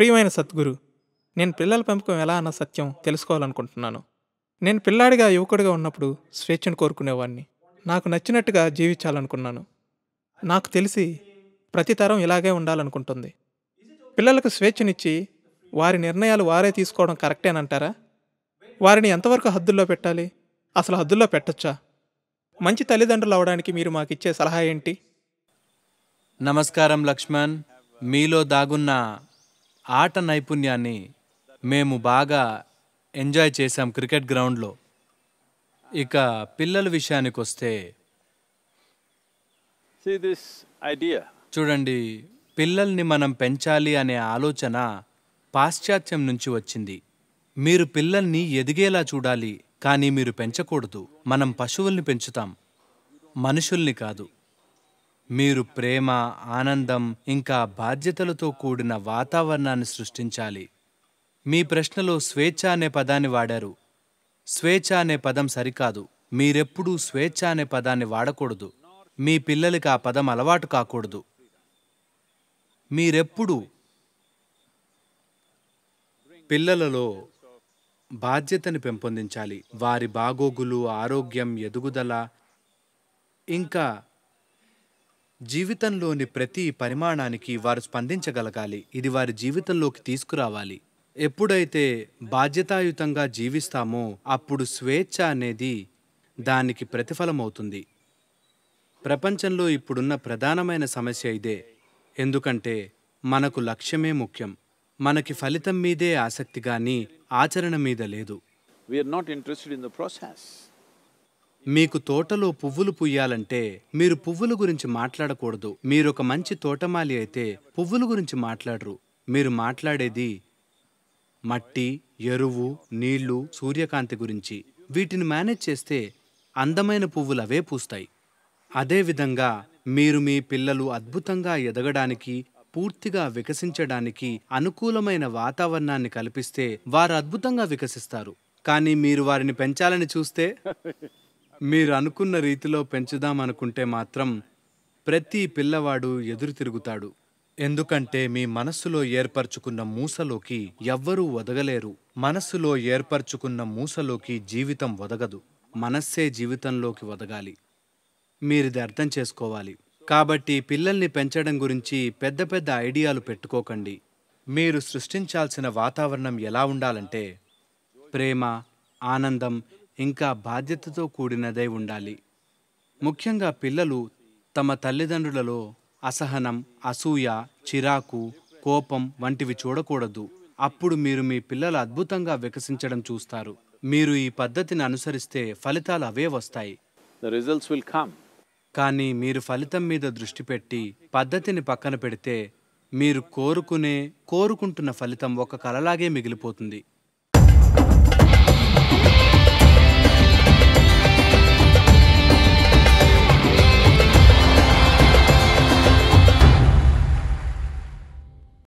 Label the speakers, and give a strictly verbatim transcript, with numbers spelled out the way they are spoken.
Speaker 1: ప్రియమైన సద్గురు, నేను పిల్లల పెంపకం ఎలా అన్న సత్యం తెలుసుకోవాలనుకుంటున్నాను. నేను పిల్లాడిగా, యువకుడిగా ఉన్నప్పుడు స్వేచ్ఛను కోరుకునేవాడిని. నాకు నచ్చినట్టుగా జీవించాలనుకున్నాను. నాకు తెలిసి ప్రతి తరం ఇలాగే ఉండాలనుకుంటుంది. పిల్లలకు స్వేచ్ఛనిచ్చి వారి నిర్ణయాలు వారే తీసుకోవడం కరెక్టేనంటారా? వారిని ఎంతవరకు హద్దుల్లో పెట్టాలి? అసలు హద్దుల్లో పెట్టొచ్చా? మంచి తల్లిదండ్రులు అవడానికి మీరు మాకిచ్చే సలహా ఏంటి?
Speaker 2: నమస్కారం లక్ష్మణ్. మీలో దాగున్న ఆట నైపుణ్యాన్ని మేము బాగా ఎంజాయ్ చేశాం క్రికెట్ గ్రౌండ్లో. ఇక పిల్లల విషయానికి వస్తే
Speaker 3: See this idea.
Speaker 2: చూడండి, పిల్లల్ని మనం పెంచాలి అనే ఆలోచన పాశ్చాత్యం నుంచి వచ్చింది. మీరు పిల్లల్ని ఎదిగేలా చూడాలి, కానీ మీరు పెంచకూడదు. మనం పశువుల్ని పెంచుతాం, మనుషుల్ని కాదు. మీరు ప్రేమ, ఆనందం ఇంకా బాధ్యతలతో కూడిన వాతావరణాన్ని సృష్టించాలి. మీ ప్రశ్నలో స్వేచ్ఛ అనే పదాన్ని వాడారు. స్వేచ్ఛ అనే పదం సరికాదు. మీరెప్పుడూ స్వేచ్ఛ అనే పదాన్ని వాడకూడదు. మీ పిల్లలకి ఆ పదం అలవాటు కాకూడదు. మీరెప్పుడు పిల్లలలో బాధ్యతని పెంపొందించాలి. వారి బాగోగులు, ఆరోగ్యం, ఎదుగుదల ఇంకా జీవితంలోని ప్రతి పరిమాణానికి వారు స్పందించగలగాలి. ఇది వారి జీవితంలోకి తీసుకురావాలి. ఎప్పుడైతే బాధ్యతాయుతంగా జీవిస్తామో అప్పుడు స్వేచ్ఛ అనేది దానికి ప్రతిఫలమవుతుంది. ప్రపంచంలో ఇప్పుడున్న ప్రధానమైన సమస్య ఇదే. ఎందుకంటే మనకు లక్ష్యమే ముఖ్యం. మనకి ఫలితం మీదే ఆసక్తి గాని ఆచరణ మీద లేదు.
Speaker 3: We are not interested in the process.
Speaker 2: మీకు తోటలో పువ్వులు పుయ్యాలంటే మీరు పువ్వుల గురించి మాట్లాడకూడదు. మీరు ఒక మంచి తోటమాలి అయితే పువ్వుల గురించి మాట్లాడరు. మీరు మాట్లాడేది మట్టి, ఎరువు, నీళ్లు, సూర్యకాంతి గురించి. వీటిని మేనేజ్ చేస్తే అందమైన పువ్వులు అవే పూస్తాయి. అదేవిధంగా మీరు మీ పిల్లలు అద్భుతంగా ఎదగడానికి, పూర్తిగా వికసించడానికి అనుకూలమైన వాతావరణాన్ని కల్పిస్తే వారు అద్భుతంగా వికసిస్తారు. కానీ మీరు వారిని పెంచాలని చూస్తే, మీరు అనుకున్న రీతిలో పెంచుదామనుకుంటే మాత్రం ప్రతి పిల్లవాడు ఎదురు తిరుగుతాడు. ఎందుకంటే మీ మనస్సులో ఏర్పరచుకున్న మూసలోకి ఎవ్వరూ ఒదగలేరు. మనస్సులో ఏర్పరచుకున్న మూసలోకి జీవితం ఒదగదు. మనస్సే జీవితంలోకి ఒదగాలి. మీరిది అర్థం చేసుకోవాలి. కాబట్టి పిల్లల్ని పెంచడం గురించి పెద్ద పెద్ద ఐడియాలు పెట్టుకోకండి. మీరు సృష్టించాల్సిన వాతావరణం ఎలా ఉండాలంటే ప్రేమ, ఆనందం ఇంకా బాధ్యతతో కూడినదై ఉండాలి. ముఖ్యంగా పిల్లలు తమ తల్లిదండ్రులలో అసహనం, అసూయ, చిరాకు, కోపం వంటివి చూడకూడదు. అప్పుడు మీరు మీ పిల్లలు అద్భుతంగా వికసించడం చూస్తారు. మీరు ఈ పద్ధతిని అనుసరిస్తే ఫలితాలు అవే వస్తాయి.
Speaker 3: The results will come.
Speaker 2: కానీ మీరు ఫలితం మీద దృష్టి పెట్టి పద్ధతిని పక్కన పెడితే మీరు కోరుకునే కోరుకుంటున్న ఫలితం ఒక కలలాగే మిగిలిపోతుంది.